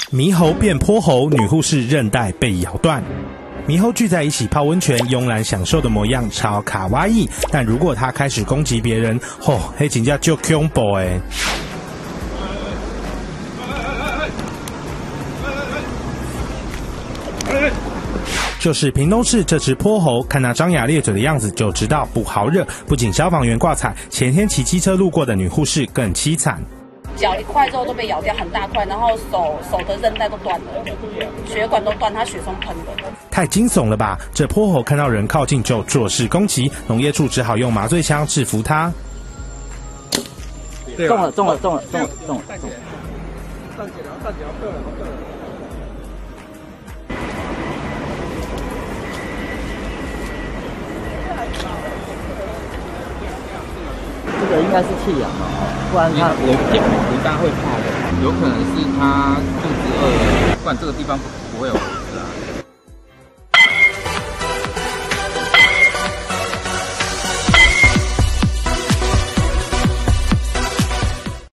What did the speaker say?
猕猴变泼猴，女护士韧带被咬断。猕猴聚在一起泡温泉，慵懒享受的模样超卡哇伊。但如果它开始攻击别人，黑真正就恐怖诶。就是屏东市这只泼猴，看那张牙咧嘴的样子就知道不好惹。不仅消防员挂彩，前天骑机车路过的女护士更凄惨。 脚一块肉都被咬掉很大块，然后手的韧带都断了，血管都断，他血从喷的。 太惊悚了吧！这泼猴看到人靠近就作势攻击，农业处只好用麻醉枪制服他。 中了！站起来，站起来，这个应该是气氧嘛，不然它人家会怕的， 有可能是他肚子饿了，不然这个地方不会有蚊子啊。